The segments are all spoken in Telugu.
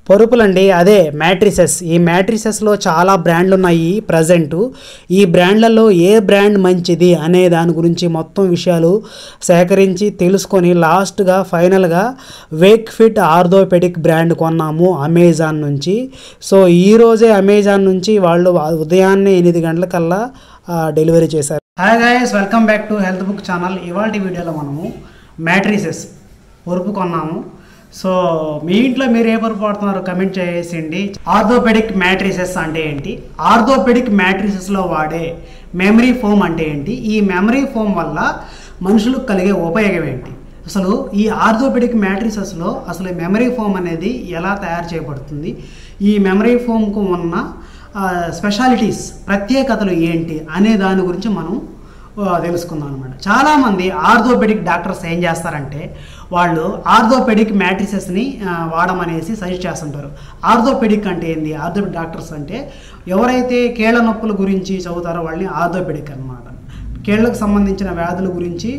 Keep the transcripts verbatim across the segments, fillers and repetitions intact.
పొరుపులండి అదే మ్యాట్రిసెస్. ఈ మ్యాట్రిసెస్లో చాలా బ్రాండ్లు ఉన్నాయి ప్రజెంట్. ఈ బ్రాండ్లలో ఏ బ్రాండ్ మంచిది అనే దాని గురించి మొత్తం విషయాలు సేకరించి తెలుసుకొని లాస్ట్గా ఫైనల్గా వేక్ ఫిట్ ఆర్థోపెడిక్ బ్రాండ్ కొన్నాము అమెజాన్ నుంచి. సో ఈరోజే అమెజాన్ నుంచి వాళ్ళు ఉదయాన్నే ఎనిమిది గంటలకల్లా డెలివరీ చేశారు. Hi guys, welcome back to health book channel. ఇవాళ వీడియోలో మనము మ్యాట్రిసెస్ పొరుపు కొన్నాము. సో మీ ఇంట్లో మీరు ఏ పొరుపు వాడుతున్నారో కమెంట్ చేసేయండి. ఆర్థోపెడిక్ మ్యాట్రిసెస్ అంటే ఏంటి, ఆర్థోపెడిక్ మ్యాట్రిసెస్లో వాడే మెమరీ ఫోమ్ అంటే ఏంటి, ఈ మెమరీ ఫోమ్ వల్ల మనుషులకు కలిగే ఉపయోగం ఏంటి, అసలు ఈ ఆర్థోపెడిక్ మ్యాట్రిసెస్లో అసలు మెమరీ ఫోమ్ అనేది ఎలా తయారు చేయబడుతుంది, ఈ మెమరీ ఫోమ్కు ఉన్న స్పెషాలిటీస్ ప్రత్యేకతలు ఏంటి అనే దాని గురించి మనం తెలుసుకుందాం అనమాట. చాలామంది ఆర్థోపెడిక్ డాక్టర్స్ ఏం చేస్తారంటే వాళ్ళు ఆర్థోపెడిక్ మ్యాట్రిసెస్ని వాడమనేసి సజెస్ట్ చేస్తుంటారు. ఆర్థోపెడిక్ అంటే ఏంది, ఆర్థోపెడిక్ డాక్టర్స్ అంటే ఎవరైతే కీళ్ళ నొప్పుల గురించి చదువుతారో వాళ్ళని ఆర్థోపెడిక్ అనమాట. కీళ్ళకు సంబంధించిన వ్యాధుల గురించి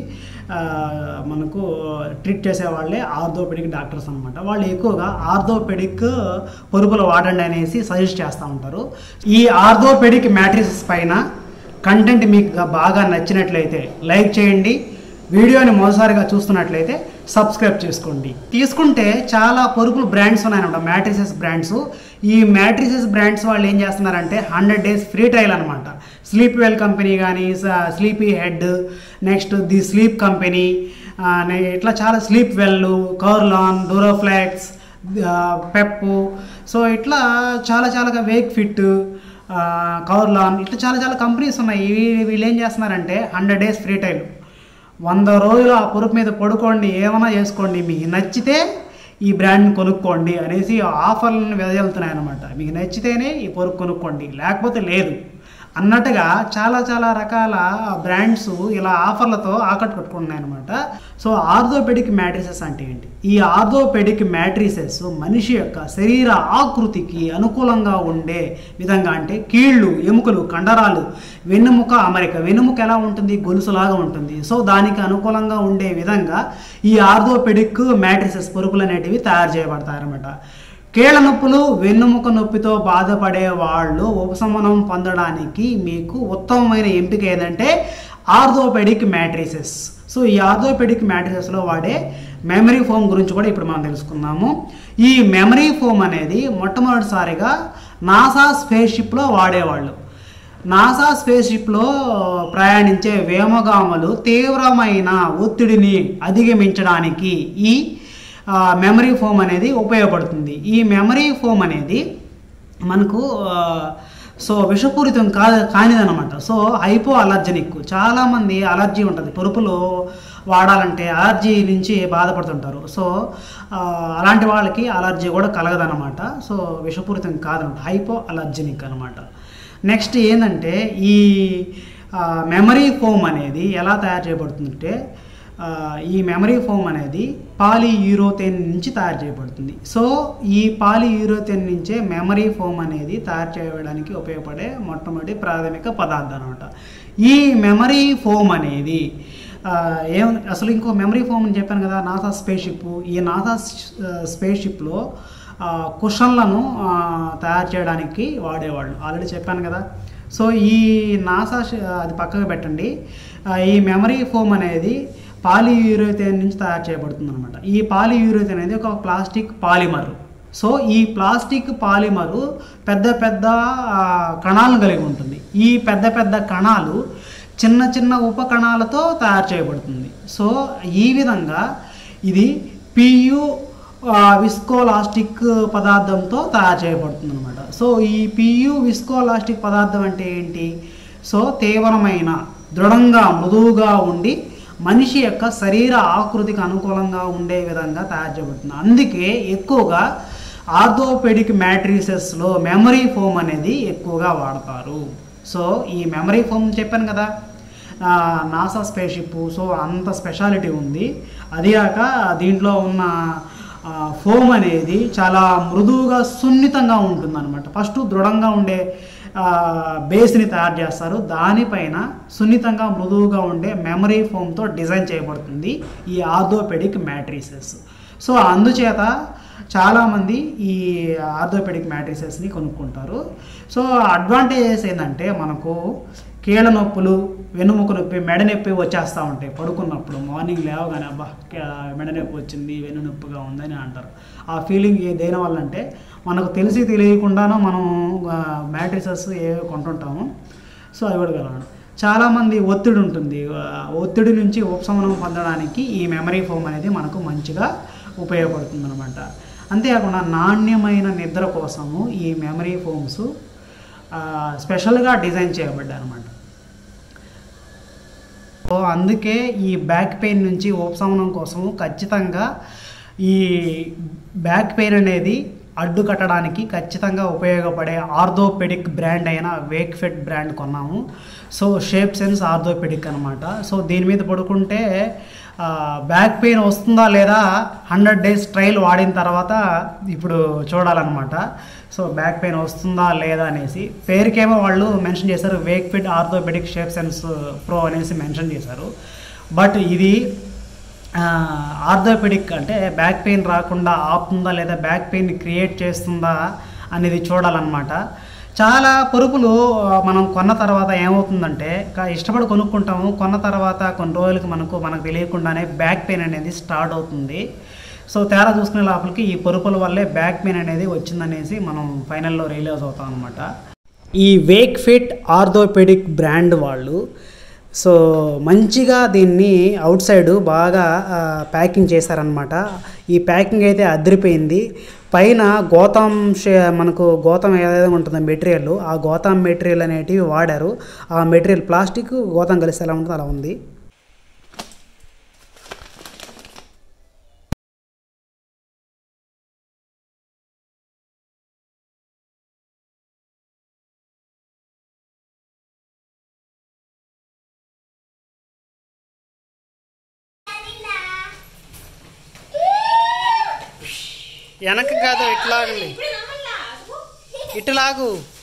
మనకు ట్రీట్ చేసే వాళ్ళే ఆర్థోపెడిక్ డాక్టర్స్ అనమాట. వాళ్ళు ఎక్కువగా ఆర్థోపెడిక్ పొరుపులు వాడండి అనేసి సజెస్ట్ చేస్తూ ఉంటారు. ఈ ఆర్థోపెడిక్ మ్యాట్రిసెస్ పైన కంటెంట్ మీకు బాగా నచ్చినట్లయితే లైక్ చేయండి, వీడియోని మొదటిసారిగా చూస్తున్నట్లయితే సబ్స్క్రైబ్ చేసుకోండి. తీసుకుంటే చాలా పొరుపులు బ్రాండ్స్ ఉన్నాయన్నమాట, మ్యాట్రిసెస్ బ్రాండ్స్. ఈ మ్యాట్రిసెస్ బ్రాండ్స్ వాళ్ళు ఏం చేస్తున్నారంటే హండ్రెడ్ డేస్ ఫ్రీ ట్రయల్ అనమాట. స్లీప్ వెల్ కంపెనీ కానీ, sleepy head, next the sleep company, ఇట్లా చాలా sleep well, Kurlon, Duroflex, Peps, so ఇట్లా చాలా చాలా వేక్ ఫిట్, కౌర్లాన్, ఇట్లా చాలా చాలా కంపెనీస్ ఉన్నాయి. వీళ్ళు ఏం చేస్తున్నారంటే హండ్రెడ్ డేస్ ఫ్రీ టైల్, వంద రోజులు ఆ పొరుపు మీద పడుకోండి, ఏమైనా చేసుకోండి, మీకు నచ్చితే ఈ బ్రాండ్ని కొనుక్కోండి అనేసి ఆఫర్లను వెదజల్లుతున్నాయి అనమాట. మీకు నచ్చితేనే ఈ పొరుపు కొనుక్కోండి, లేకపోతే లేదు అన్నట్టుగా చాలా చాలా రకాల బ్రాండ్స్ ఇలా ఆఫర్లతో ఆకట్టుకుంటున్నాయి అనమాట. సో ఆర్థోపెడిక్ మ్యాట్రిసెస్ అంటే ఏంటి, ఈ ఆర్థోపెడిక్ మ్యాట్రిసెస్ మనిషి యొక్క శరీర ఆకృతికి అనుకూలంగా ఉండే విధంగా, అంటే కీళ్ళు, ఎముకలు, కండరాలు, వెన్నుముక అమరిక, వెన్నుముక ఎలా ఉంటుంది, గొలుసులాగా ఉంటుంది. సో దానికి అనుకూలంగా ఉండే విధంగా ఈ ఆర్థోపెడిక్ మ్యాట్రిసెస్ పొరుపులు అనేటివి తయారు చేయబడతాయి అన్నమాట. కీళ్ళ నొప్పులు, వెన్నుముక నొప్పితో బాధపడే వాళ్ళు ఉపశమనం పొందడానికి మీకు ఉత్తమమైన ఎంపిక ఏదంటే ఆర్థోపెడిక్ మ్యాట్రిసెస్. సో ఈ ఆర్థోపెడిక్ మ్యాట్రిసెస్లో వాడే మెమరీ ఫోమ్ గురించి కూడా ఇప్పుడు మనం తెలుసుకుందాము. ఈ మెమరీ ఫోమ్ అనేది మొట్టమొదటిసారిగా నాసా స్పేస్ షిప్లో వాడేవాళ్ళు. నాసా స్పేస్ షిప్లో ప్రయాణించే వ్యోమగాములు తీవ్రమైన ఒత్తిడిని అధిగమించడానికి ఈ మెమరీ ఫోమ్ అనేది ఉపయోగపడుతుంది. ఈ మెమరీ ఫోమ్ అనేది మనకు సో విషపూరితం కాదు కానిదనమాట. సో హైపో అలర్జెనిక్, చాలామంది అలర్జీ ఉంటుంది, పొరుపులు వాడాలంటే అలర్జీ నుంచి బాధపడుతుంటారు. సో అలాంటి వాళ్ళకి అలర్జీ కూడా కలగదనమాట. సో విషపూరితం కాదనమాట, హైపో అలర్జెనిక్ అనమాట. నెక్స్ట్ ఏంటంటే ఈ మెమరీ ఫోమ్ అనేది ఎలా తయారు చేయబడుతుందంటే ఈ మెమరీ ఫోమ్ అనేది పాలీయూరోథేన్ నుంచి తయారు చేయబడుతుంది. సో ఈ పాలీయూరోథేన్ నుంచే మెమరీ ఫోమ్ అనేది తయారు చేయడానికి ఉపయోగపడే మొట్టమొదటి ప్రాథమిక పదార్థం అనమాట. ఈ మెమరీ ఫోమ్ అనేది ఏం అసలు ఇంకో మెమరీ ఫోమ్ అని చెప్పాను కదా, నాసా స్పేస్ షిప్. ఈ నాసా స్పేస్ షిప్లో కుషన్లను తయారు చేయడానికి వాడేవాళ్ళు, ఆల్రెడీ చెప్పాను కదా. సో ఈ నాసా అది పక్కకు పెట్టండి. ఈ మెమరీ ఫోమ్ అనేది పాలీయూరోథేన్ నుంచి తయారు చేయబడుతుంది అనమాట. ఈ పాలీయూరోథేన్ అనేది ఒక ప్లాస్టిక్ పాలిమర్. సో ఈ ప్లాస్టిక్ పాలిమరు పెద్ద పెద్ద కణాలను కలిగి ఉంటుంది. ఈ పెద్ద పెద్ద కణాలు చిన్న చిన్న ఉపకణాలతో తయారు చేయబడుతుంది. సో ఈ విధంగా ఇది పియు విస్కోలాస్టిక్ పదార్థంతో తయారు చేయబడుతుంది అనమాట. సో ఈ పియు విస్కోలాస్టిక్ పదార్థం అంటే ఏంటి, సో తీవ్రమైన, దృఢంగా, మృదువుగా ఉండి మనిషి యొక్క శరీర ఆకృతికి అనుకూలంగా ఉండే విధంగా తయారు చేయబడుతుంది. అందుకే ఎక్కువగా ఆర్థోపెడిక్ మ్యాట్రిసెస్లో మెమరీ ఫోమ్ అనేది ఎక్కువగా వాడతారు. సో ఈ మెమరీ ఫోమ్ చెప్పాను కదా, నాసా స్పేస్ షిప్, సో అంత స్పెషాలిటీ ఉంది. అది కాక దీంట్లో ఉన్న ఫోమ్ అనేది చాలా మృదువుగా, సున్నితంగా ఉంటుందన్నమాట. ఫస్ట్ దృఢంగా ఉండే బేస్ని తయారు చేస్తారు, దానిపైన సున్నితంగా మృదువుగా ఉండే మెమరీ ఫోమ్తో డిజైన్ చేయబడుతుంది ఈ ఆర్థోపెడిక్ మ్యాట్రిసెస్. సో అందుచేత చాలామంది ఈ ఆర్థోపెడిక్ మ్యాట్రిసెస్ని కొనుక్కుంటారు. సో అడ్వాంటేజెస్ ఏంటంటే మనకు కీళ్ళ నొప్పులు, వెన్నుముక నొప్పి, మెడ నొప్పి వచ్చేస్తూ ఉంటాయి పడుకున్నప్పుడు. మార్నింగ్ లేవగానే అబ్బా మెడ నొప్పి వచ్చింది, వెన్ను నొప్పిగా ఉందని అంటారు. ఆ ఫీలింగ్ దేని వల్ల అంటే మనకు తెలిసి తెలియకుండానో మనం మ్యాట్రిసెస్ ఏవో కొంటుంటాము. సో అవి కూడా కలవండి. చాలామంది ఒత్తిడి ఉంటుంది, ఒత్తిడి నుంచి ఉపశమనం పొందడానికి ఈ మెమరీ ఫోమ్ అనేది మనకు మంచిగా ఉపయోగపడుతుంది అనమాట. అంతేకాకుండా నాణ్యమైన నిద్ర కోసము ఈ మెమరీ ఫోమ్స్ స్పెషల్గా డిజైన్ చేయబడ్డాయి అనమాట. సో అందుకే ఈ బ్యాక్ పెయిన్ నుంచి ఉపశమనం కోసము ఖచ్చితంగా ఈ బ్యాక్ పెయిన్ అనేది అడ్డు కట్టడానికి ఖచ్చితంగా ఉపయోగపడే ఆర్థోపెడిక్ బ్రాండ్ అయిన వేక్ఫిట్ బ్రాండ్ కొన్నాము. సో షేప్ సెన్స్ ఆర్థోపెడిక్ అనమాట. సో దీని మీద పడుకుంటే బ్యాక్ పెయిన్ వస్తుందా లేదా హండ్రెడ్ డేస్ ట్రయల్ వాడిన తర్వాత ఇప్పుడు చూడాలన్నమాట. సో బ్యాక్ పెయిన్ వస్తుందా లేదా అనేసి పేరుకేమో వాళ్ళు మెన్షన్ చేశారు, Wakefit orthopedic shape sense pro అనేసి మెన్షన్ చేశారు. బట్ ఇది ఆర్థోపెడిక్ అంటే బ్యాక్ పెయిన్ రాకుండా ఆపుతుందా లేదా బ్యాక్ పెయిన్ క్రియేట్ చేస్తుందా అనేది చూడాలన్నమాట. చాలా పరుపులు మనం కొన్న తర్వాత ఏమవుతుందంటే ఇష్టపడి కొనుక్కుంటాము, కొన్న తర్వాత కొన్ని రోజులకి మనకు మనకు తెలియకుండానే బ్యాక్ పెయిన్ అనేది స్టార్ట్ అవుతుంది. సో తేడా చూసుకునే లోపలికి ఈ పరుపుల వల్లే బ్యాక్ పెయిన్ అనేది వచ్చిందనేసి మనం ఫైనల్లో రియలైజ్ అవుతాం అనమాట. ఈ వేక్ఫిట్ ఆర్థోపెడిక్ బ్రాండ్ వాళ్ళు సో మంచిగా దీన్ని అవుట్ సైడ్ బాగా ప్యాకింగ్ చేశారనమాట. ఈ ప్యాకింగ్ అయితే అదిరిపోయింది. పైన గోతం షే మనకు గోతం ఏదైతే ఉంటుందో మెటీరియల్, ఆ గోతం మెటీరియల్ అనేటివి వాడారు. ఆ మెటీరియల్ ప్లాస్టిక్ గోతం కలిసి ఎలా ఉంటుందో అలా ఉంది. వెనక్కి కాదు, ఇట్లాగండి, ఇట్లాగు.